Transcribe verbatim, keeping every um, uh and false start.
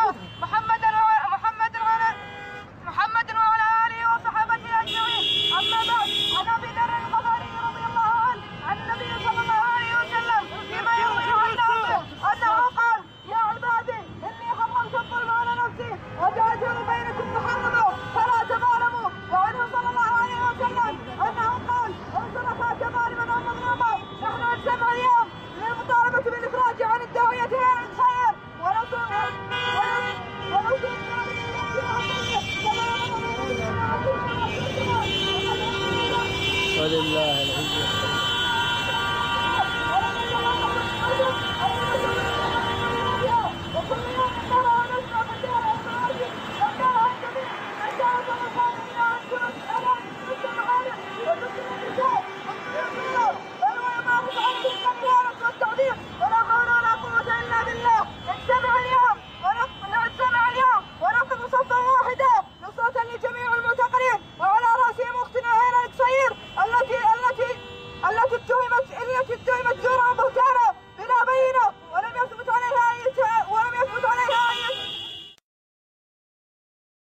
الله محمد محمد محمد وعلى اله وصحبه اجمعين. اما بعد، عن ابي ذر الغفاري رضي الله عنه عن النبي صلى الله عليه وسلم فيما يروي عن نفسه انه قال: يا عبادي اني حرمت الظلم على نفسي وجعلته بينكم محرما فلا تظالموا. وعنه صلى الله عليه وسلم انه قال: انصر اخاك ظالما او مظلوما. نحن نجتمع اليوم للمطالبه بالافراج عن الداعيه الى الخير ونصر ونصر ولله